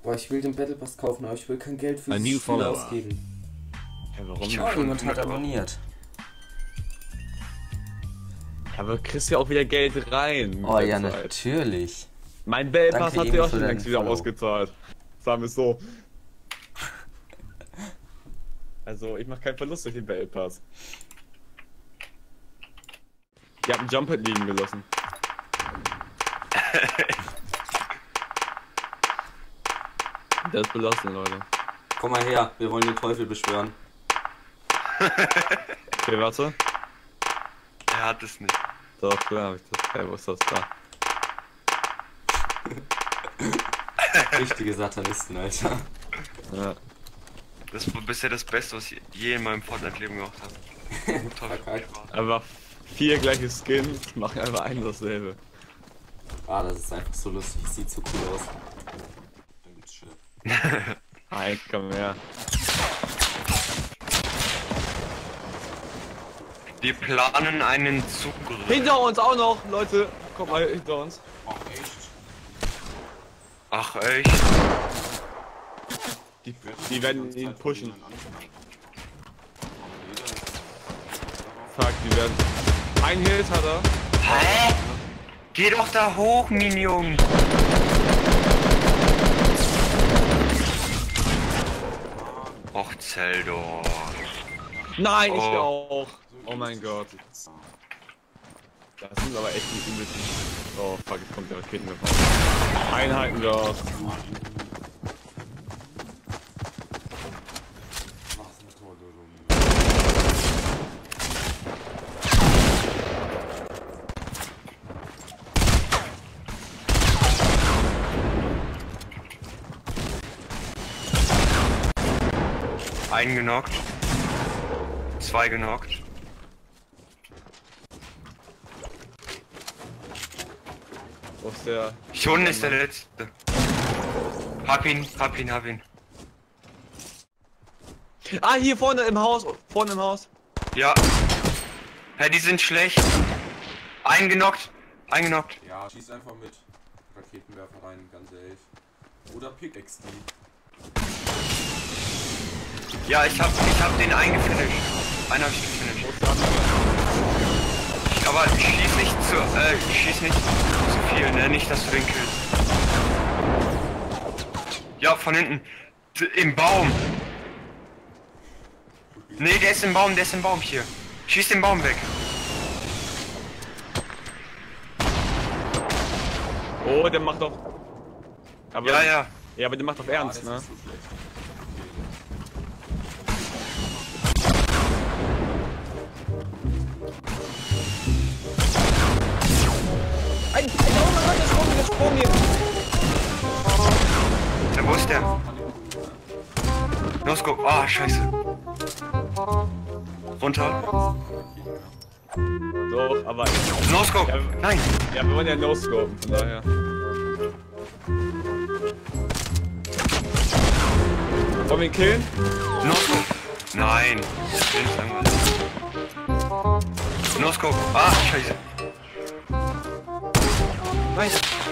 Boah, ich will den Battle Pass kaufen, aber ich will kein Geld für A new dieses Spiel follower. ausgeben. Ja, warum? Oh, jemand hat abonniert. Ja, aber kriegst ja auch wieder Geld rein. mit Oh der ja, Zeit. natürlich. Mein Battle Pass Danke, hat Emil, sich auch für schon deinen längst wieder Follow. ausgezahlt. Sagen wir es so. Also, ich mach keinen Verlust durch den Battle Pass. Ihr habt einen Jump-Hit liegen gelassen. Das ist belastend, Leute. Komm mal her, wir wollen den Teufel beschwören. Okay, warte. Er hat es nicht. Doch, klar hab ich das. Hey, wo ist das da? Richtige Satanisten, Alter. Ja. Das war bisher das Beste, was ich je in meinem Fortnite-Leben gemacht habe. Teufel. Einfach 4 gleiche Skins, machen einfach ein dasselbe. Ah, das ist einfach so lustig, sieht so cool aus. Dann gibt's Shit. Hi, komm her. Wir planen einen Zugriff. Hinter uns auch noch, Leute. Kommt mal hinter uns. Ach, echt? Ach echt? Die werden ihn pushen. Fuck, die werden... Ein Hit hat er. Hä? Geh doch da hoch, Minion! Och, Zeldor. Nein, ich Oh. auch. Oh mein Gott. Das sind aber echt die übelsten. Oh fuck, jetzt kommt der Raketenwerfer. Einheiten doch. Einen genockt. 2 genockt. Wo ist der? Schon ist der letzte. Hab ihn. Ah, hier vorne im Haus. Vorne im Haus. Ja. Ja, die sind schlecht. Eingenockt. Ja, schieß einfach mit Raketenwerfer rein, ganz ehrlich. Oder Pickaxe die. Ja, ich hab den eingefinisht. Einen hab ich gefinisht. Aber schieß nicht zu viel, ne? Nicht, dass du den killst. Ja, von hinten. Im Baum. Nee, der ist im Baum hier. Schieß den Baum weg. Oh, der macht doch. Aber, Ja. Ja, aber der macht doch ernst, ne? Ein oh mein Gott, der Sprung hier. Ja, wo ist der? No-Scope. Ah, scheiße. Runter. Doch, aber. No-Scope. Ja, Nein. ja, wir wollen ja no-scopen, von daher. Wollen wir ihn killen? No-Scope. Nein. Ich will nicht langweilig. No-Scope. Ah, scheiße. Nein.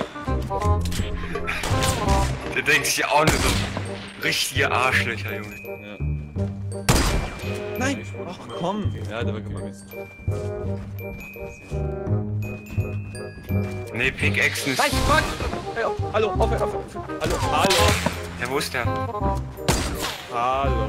Der denkt sich auch nur so. Richtige Arschlöcher, Junge. Ja. Nein! Ach komm! Ja, der war gemacht. Nee, Pickaxe ist. Nein, fuck! Hey, hallo, auf. Hallo. Ja, wo ist der? Hallo.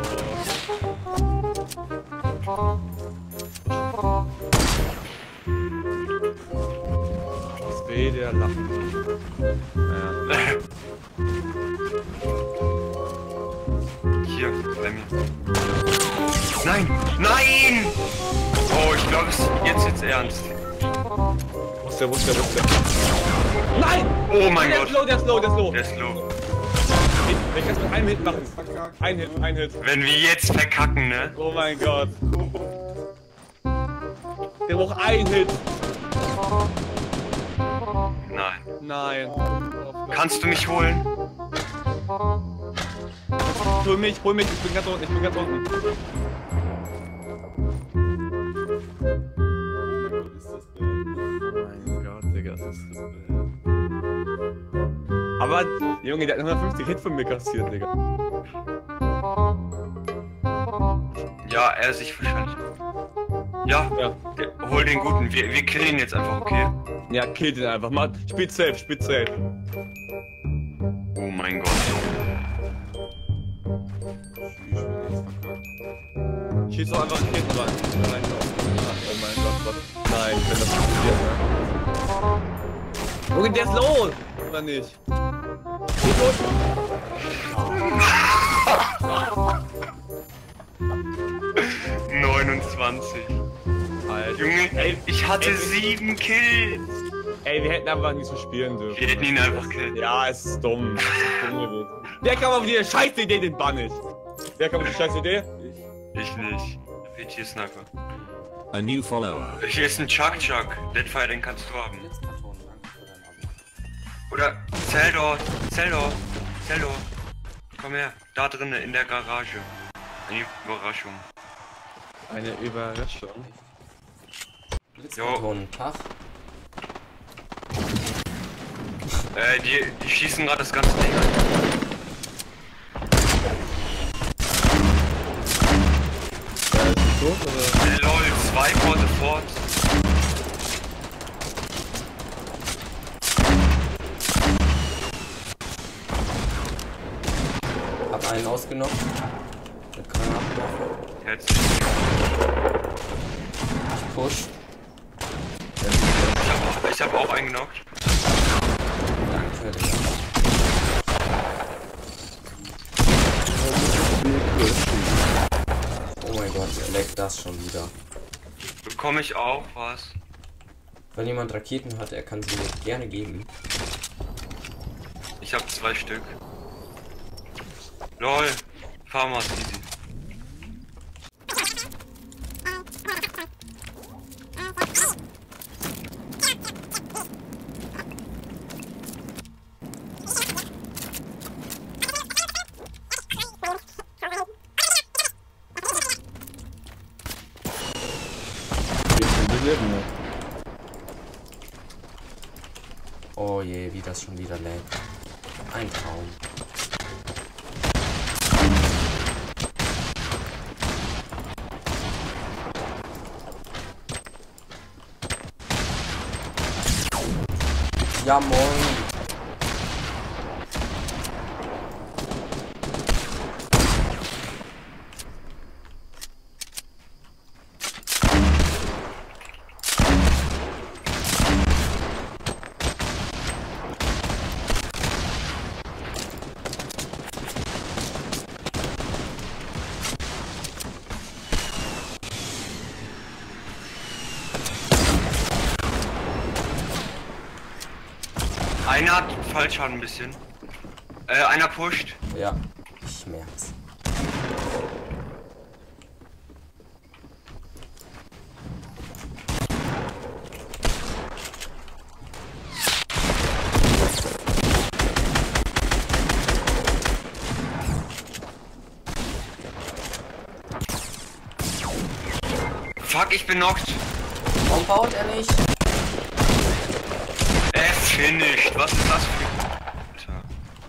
Das will der lachen. Ja. Hier, bei mir. Nein! Nein! Oh, ich glaube, jetzt wird's ernst. Wo ist der? Nein! Oh mein Der Gott. ist low. Der ist low. Ich kann es mit einem Hit machen. Ein Hit. Wenn wir jetzt verkacken, ne? Oh mein Gott. Der braucht ein Hit. Nein. Nein. Kannst du mich holen? Hol mich. Ich bin ganz unten. Mein Gott, Digga, das ist... Aber Junge, der hat 150 Hit von mir kassiert, Digga. Ja, er sich wahrscheinlich. Ja, Ja. hol den guten. Wir killen ihn jetzt einfach, okay? Ja, killt ihn einfach. Mann, spielt safe, spielt safe. Oh mein Gott. Ich bin jetzt verkackt. Schieß doch einfach ein Kind rein. Oh mein Gott, was? Nein, wenn das passiert, ne? Junge, der ist low! Oder nicht? Geht los! 29. Alter. Junge, Ey, ich hatte 7 Kills. ey, wir hätten einfach nicht so spielen dürfen. Wir hätten ihn einfach killen. Ja, es ist dumm. Es ist dumm gewesen. Wer kam auf die scheiß Idee, den bann ich? Wer kam auf die scheiß Idee? Ich nicht. PT Sniper. A new follower. Hier ist ein Chuck. Deadfire, den kannst du haben. Blitzkarton, danke für dein Abo. Oder Zeldor. Komm her. Da drinnen in der Garage. Eine Überraschung. Eine Überraschung. Blitzkarton, Tag. Die schießen gerade das ganze Ding an. Ist tot oder? LOL, 2 for the fort. Hab einen ausgenommen. Mit Granatenwaffe. Herzlich. Ich push. Ich hab auch einen genockt. Danke, Digga. Oh mein Gott, er leckt das schon wieder. Bekomme ich auch was? Wenn jemand Raketen hat, er kann sie mir gerne geben. Ich habe 2 Stück. LOL. Farmers easy. Oh je, wie das schon wieder leckt. Ein Traum. Ja, moin. Einer hat Fallschaden ein bisschen. Einer pusht. Ja, ich merk's. Fuck, ich bin knockt. Warum baut er nicht? Finished. Was ist das für... Alter.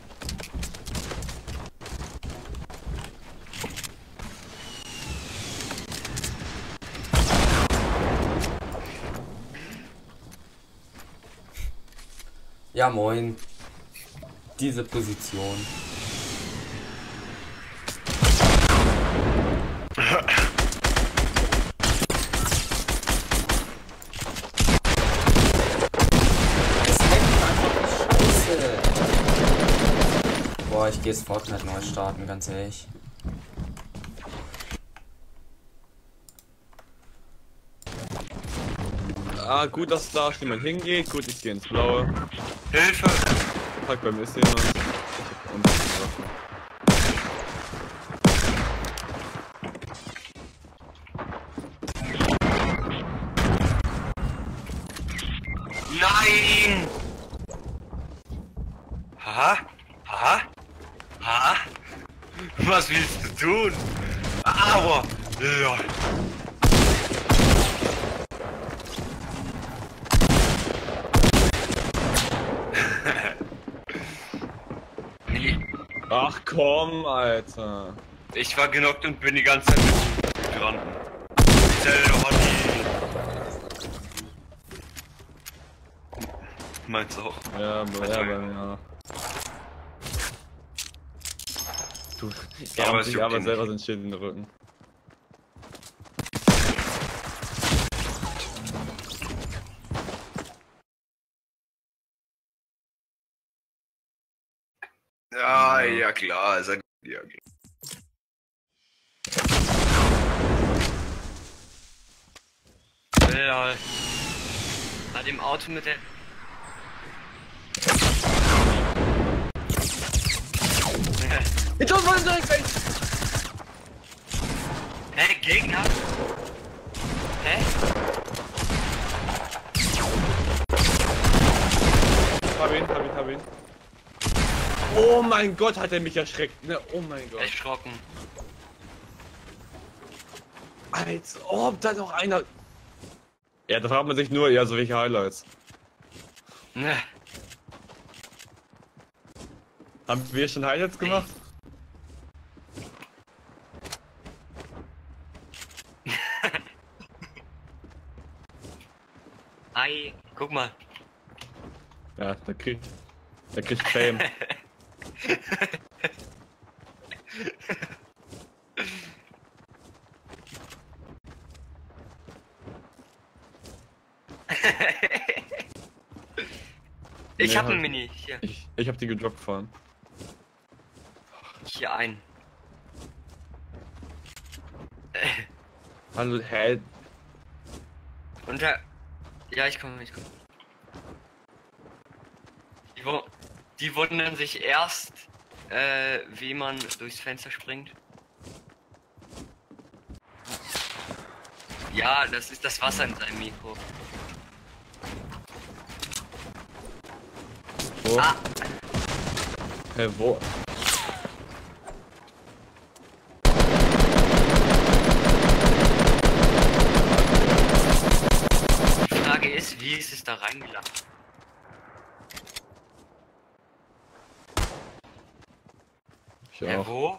Ja, moin. Diese Position. Boah, ich gehe jetzt Fortnite neu starten, ganz ehrlich. Ah, gut, dass da jemand hingeht. Gut, ich gehe ins Blaue. Hilfe! Fuck, bei mir ist jemand. Nein! Haha? Haha? Haha? Was willst du tun? Aua! Lol. Ach komm, Alter. Ich war genockt und bin die ganze Zeit dran. Zelda hat die... Meins auch. Ja, bei mir. Du, Aber aber es sich juckt aber ihn selber nicht. sind Schild in den Rücken. Ja, ja klar, ist ja klar. Lol. Bei dem Auto mit der... Jetzt los, wollen direkt weg! Hä, Gegner? Hä? Hab ihn. Oh mein Gott, hat er mich erschreckt, ne? Oh mein Gott. Erschrocken. Als ob da noch einer... Ja, da fragt man sich nur, ja, so welche Highlights. Ne. Haben wir schon Highlights gemacht? Ei, guck mal. Ja, der kriegt Fame. Ich Nee, hab einen halt. Mini. Hier. Ich hab die gedroppt fahren. Hier ein. Hallo, hä? Und der... Ja, ich komme. Die wundern sich erst, wie man durchs Fenster springt. Ja, das ist das Wasser in seinem Mikro. Wo? Ah, Hä, wo? die Frage ist, wie ist es da reingelangt? Ich Ja, auch. wo?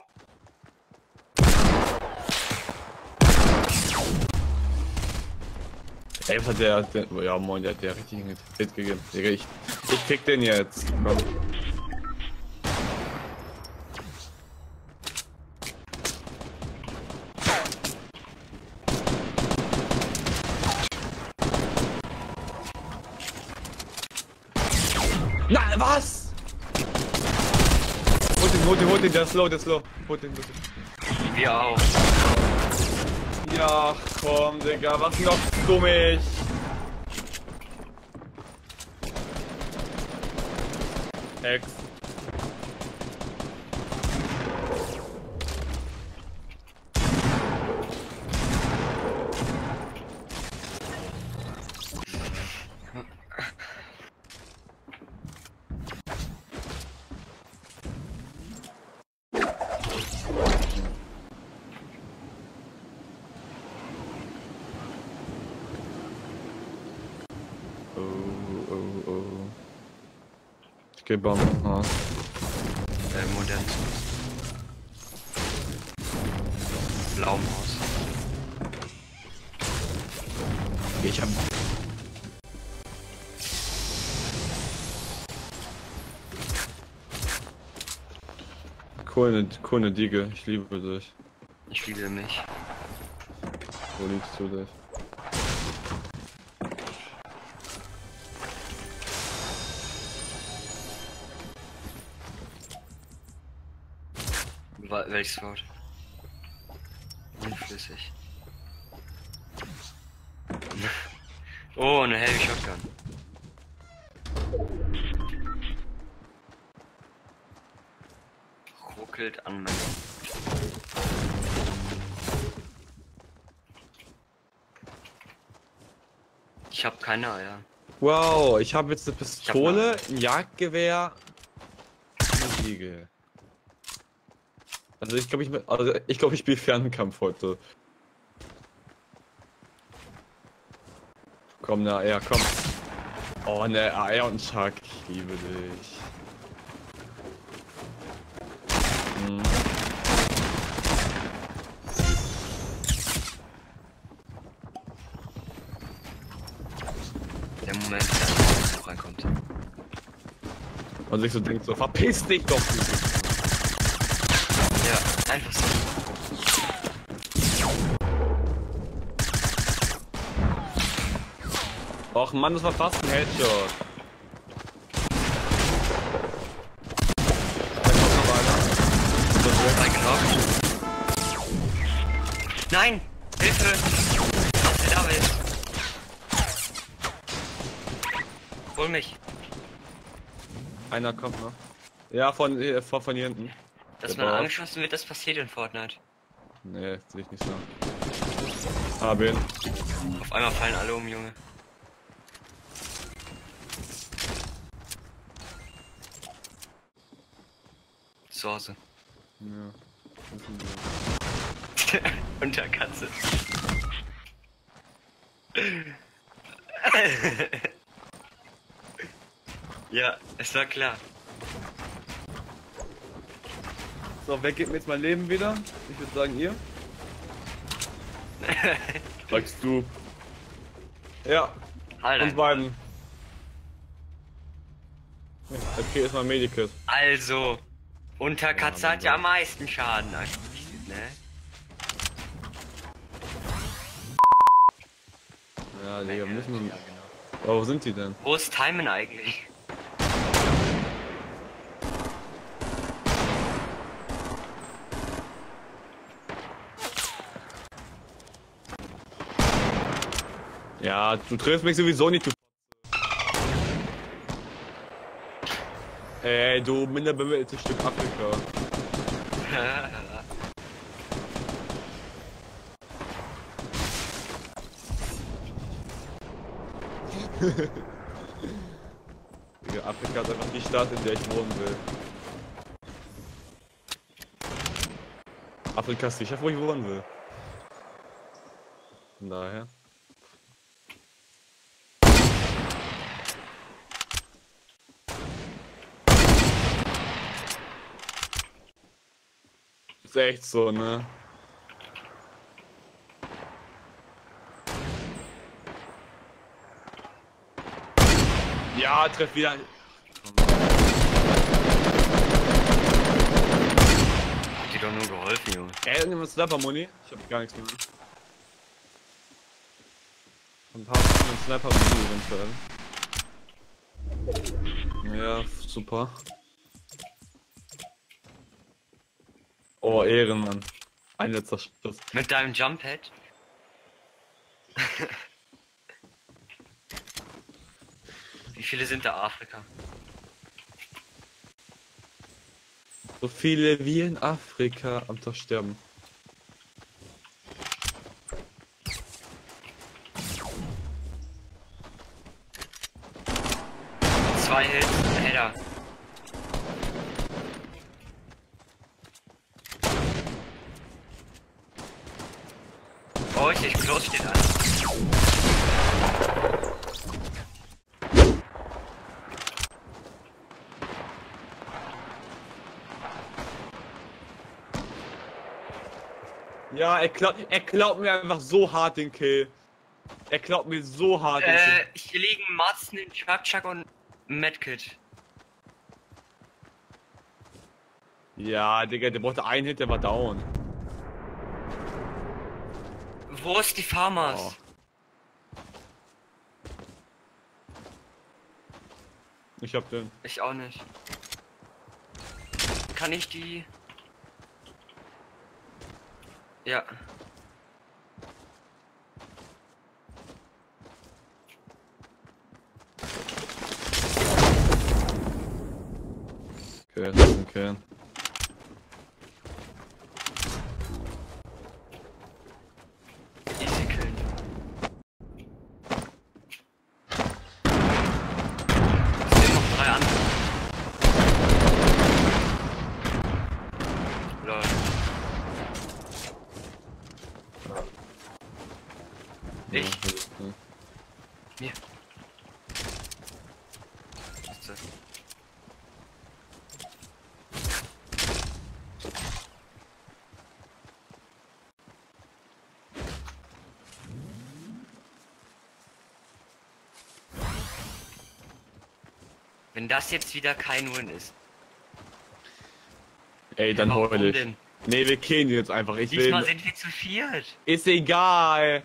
Ey, was hat der ja moin, der hat der richtig einen Hit gegeben. Digga, ich krieg den jetzt. Komm. Na, was? Hol den, der ist low. Hol den, bitte. Wir auch. Ja, komm, Digga, was knockst du mich? Hex. Oh. Ich geh Bombenhaus. Modern. Blauem Haus. Ich hab... Coole Diege, ich liebe dich. Ich liebe mich. Wo liebst du dich? Welches Wort? Unflüssig. Oh, eine Heavy Shotgun. Ruckelt an meinem... Ich hab keine Eier. Wow, ich habe jetzt eine Pistole, ein Jagdgewehr, eine Diege. Also ich glaube ich spiele Fernkampf heute. Komm, eine AR, komm. Oh, eine AR und ein Shark. Ich liebe dich. Man sich so denkt, so verpiss dich doch. Ja, einfach so. Och Mann, das war fast ein Headshot. Nein! Hilfe! Was ist David? Hol mich. Einer kommt noch. Ja, von hier hinten. Dass Der man Bauch. angeschossen wird, das passiert in Fortnite. Nee, sehe ich nicht so. Hab ihn. Auf einmal fallen alle um, Junge. Soße. Ja. Und der Katze. Ja, es war klar. So, wer gibt mir jetzt mein Leben wieder? Ich würde sagen, ihr. Sagst du. Ja, Alter. uns beiden. Okay, ist mein Medikit. Also, Unterkatze hat ja am meisten Schaden aktiv, ne? Ja, Digga, wir müssen. Oh, wo sind die denn? Wo ist Timon eigentlich? Ja, du triffst mich sowieso nicht, du. Ey, du minderbemitteltes Stück Afrika. Digga, Afrika ist einfach die Stadt, in der ich wohnen will. Afrika ist sicher, wo ich wohnen will. Von daher. Ist echt so, ne? Ja, treff wieder. Hat dir doch nur geholfen, Junge. Ey, nimm mal Sniper-Muni. Ich hab gar nichts mehr. Ein paar Sniper-Muni eventuell. Ja, super. Oh, Ehrenmann. Ein letzter Schuss. Mit deinem Jump-Head? Wie viele sind da Afrika? So viele wie in Afrika am Tag sterben. Zwei Hits, Header. Oh, ich close steht an. Ja, er klaut mir einfach so hart den Kill. Er klaut mir so hart den Kill. Hier liegen Marzen, Chuck und Medkit. Ja, Digga, der brauchte einen Hit, der war down. Wo ist die Farmers? Oh. Ich hab den. Ich auch nicht. Kann ich die... Ja. Okay, das ist okay. Easy killen. Es sind noch 3 andere. Lol. Ich? Ja. Mir. Was ist das? Wenn das jetzt wieder kein Win ist. Ey, dann Warum heul ich. denn? Nee, wir killen die jetzt einfach. Ich Diesmal will. sind wir zu viert. Ist egal.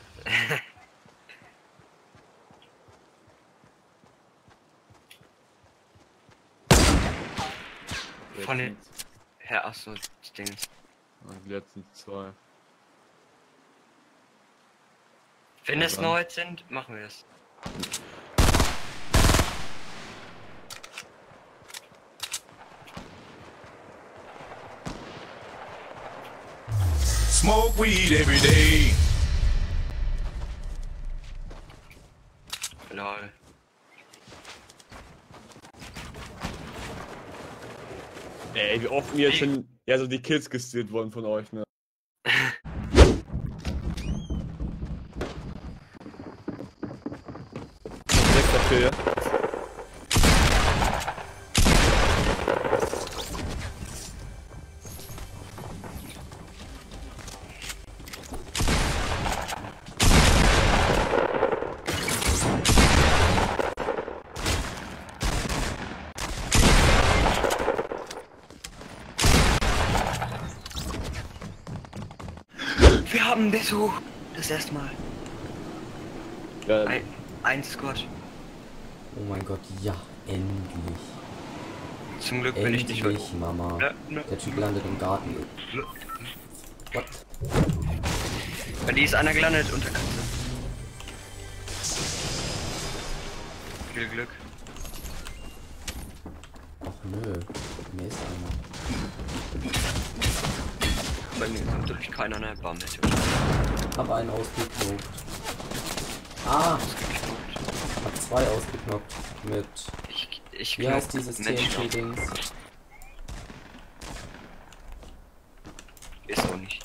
Von den... Ja, achso, das Ding ist... Die letzten 2. Wenn Ja, es dann. neu sind, machen wir es. Smoke weed every day. Lol. Ey, wie oft mir jetzt schon ja so die Kills gestealt wurden von euch, ne? Sechster Kill. Wir haben Besuch. Das erste Mal. Ja, Ein Squad. Oh mein Gott, ja, endlich. Zum Glück bin ich nicht Endlich, heute. Mama. Der Typ landet im Garten. What? Bei die ist einer gelandet unter Katze. Viel Glück. Ach nö, mir ist einer. Bei mir ist natürlich keiner eine Bambi. Hab einen ausgeknopft. Ah, hab 2 ausgeknopft. Mit, Ich wie heißt dieses Menschen auf. TNT-Dings? Ist auch nicht.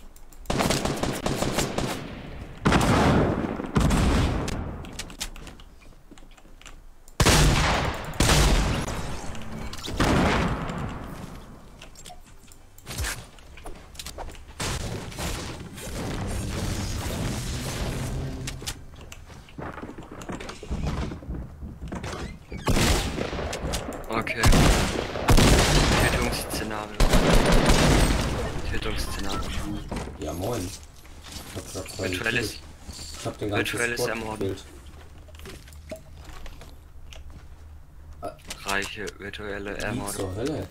Okay. Tötungsszenario. Tötungsszenario. Ja moin. Ich hab grad 2 Virtuelles, gekillt. Ich hab den ganzen virtuelles Squad Ermorden. gekillt. reiche virtuelle Wie Ermordung. zur Hölle?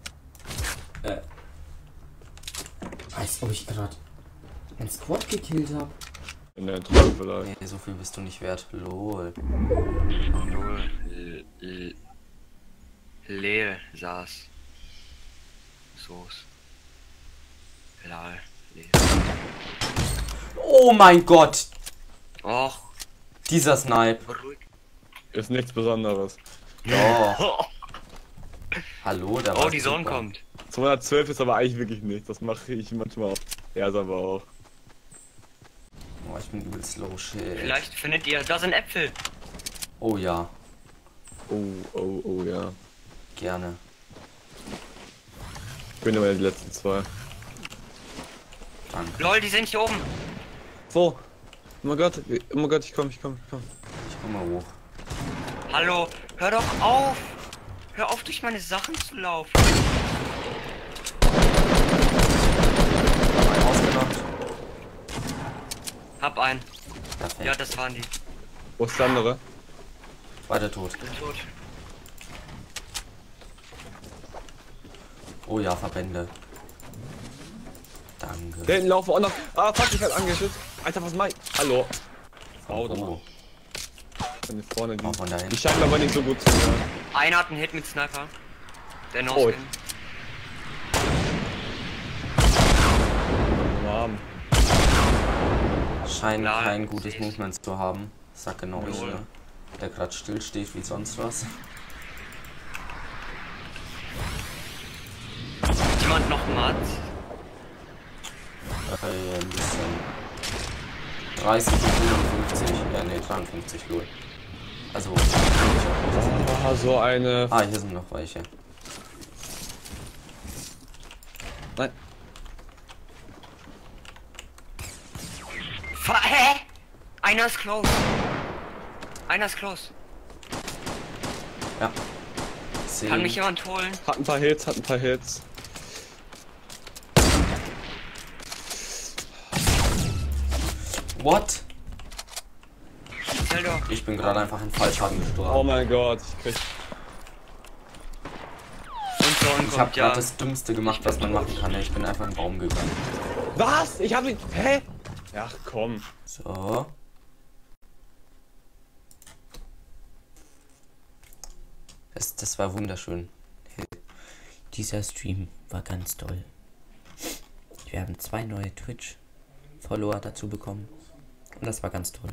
Als ob ich gerade einen Squad gekillt hab. in der Traum vielleicht. Nee, so viel bist du nicht wert. Lol. Leer saß. Soß. Lal. Leer. Oh mein Gott! Och, Dieser Snipe. beruhig. Ist nichts Besonderes. Doch. Hallo, da Oh, die Sonne kommt. 212 ist aber eigentlich wirklich nichts. Das mache ich manchmal auch. Er ist aber auch. Oh, ich bin übel slow shit. Vielleicht findet ihr, da sind Äpfel. Oh ja, Oh, ja. gerne. Ich bin immer die letzten 2. Danke. Lol, die sind hier oben. So. Oh mein Gott, ich komm. Ich komm mal hoch. Hallo, hör doch auf. Hör auf, durch meine Sachen zu laufen. Einen ausgenockt. Hab einen. Perfekt. Ja, das waren die. Wo ist der andere? Weiter tot. Sind tot. Oh ja, Verbände. Danke. Da hinten laufen auch noch. Ah, fuck, ich hab angeschützt. Alter, was mach ich? Hallo. Oh, Auto. Von hier vorne, oh, von da die hinten. scheinen aber nicht so gut zu sein. Einer hat einen Hit mit Sniper. Der noch Oh. Arm. Scheint Klar, kein gutes siehst. Movement zu haben. Sag genau ich, Null. ne? Der gerade still steht wie sonst was. Jemand noch Mats? Ein bisschen. 30 und 55. Ja, ne, 53 lol. Also. Ah, so eine. Ah, hier sind noch welche. Nein. Hä? Einer ist close. Einer ist close. Ja. 10. Kann mich jemand holen? Hat ein paar Hits. What? Stell doch. Ich bin gerade einfach in Fallschaden gestorben. Oh mein Gott, ich krieg... Und so Ich habe gerade das Dümmste gemacht, was man machen kann. Ich bin einfach in den Baum gegangen. Was? Ich hab ihn... Hä? Ach komm. So. Das war wunderschön. Dieser Stream war ganz toll. Wir haben 2 neue Twitch-Follower dazu bekommen. Und das war ganz toll.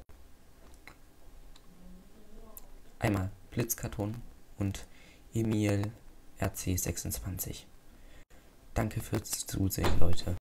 Einmal Blitzkarton und Emil RC26. Danke fürs Zusehen, Leute.